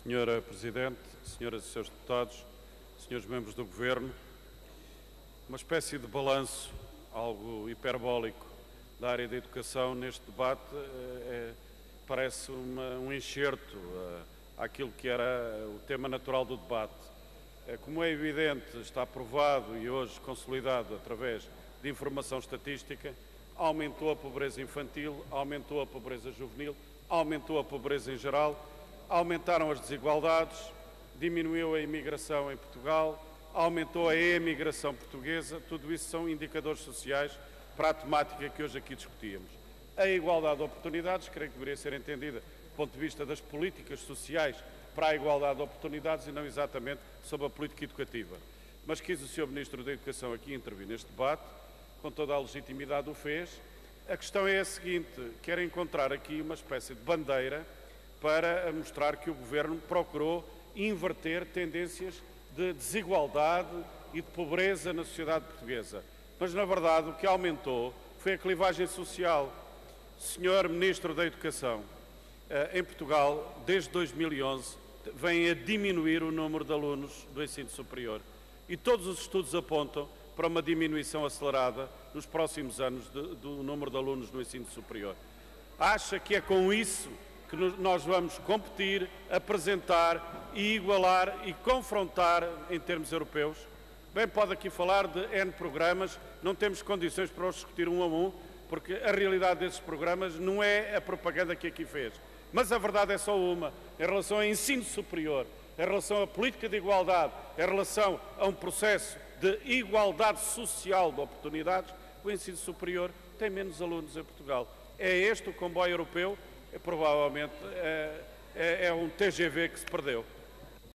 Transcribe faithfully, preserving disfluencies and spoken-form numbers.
senhora Presidente, senhoras e senhores deputados, senhores membros do Governo, uma espécie de balanço, algo hiperbólico, da área da educação neste debate é, parece uma, um enxerto uh, àquilo que era o tema natural do debate. É, como é evidente, está provado e hoje consolidado através de informação estatística, aumentou a pobreza infantil, aumentou a pobreza juvenil, aumentou a pobreza em geral, aumentaram as desigualdades, diminuiu a imigração em Portugal, aumentou a emigração portuguesa. Tudo isso são indicadores sociais para a temática que hoje aqui discutíamos. A igualdade de oportunidades, creio que deveria ser entendida do ponto de vista das políticas sociais para a igualdade de oportunidades e não exatamente sobre a política educativa. Mas quis o senhor Ministro da Educação aqui intervir neste debate, com toda a legitimidade o fez. A questão é a seguinte: quero encontrar aqui uma espécie de bandeira para mostrar que o Governo procurou inverter tendências de desigualdade e de pobreza na sociedade portuguesa. Mas, na verdade, o que aumentou foi a clivagem social. senhor Ministro da Educação, em Portugal, desde dois mil e onze, vem a diminuir o número de alunos do ensino superior. E todos os estudos apontam para uma diminuição acelerada nos próximos anos de, do número de alunos no ensino superior. Acha que é com isso que nós vamos competir, apresentar e igualar e confrontar em termos europeus? Bem, pode aqui falar de N programas, não temos condições para os discutir um a um, porque a realidade desses programas não é a propaganda que aqui fez. Mas a verdade é só uma: em relação ao ensino superior, em relação à política de igualdade, em relação a um processo de igualdade social de oportunidades, o ensino superior tem menos alunos em Portugal. É este o comboio europeu? É, provavelmente é, é, é um T G V que se perdeu.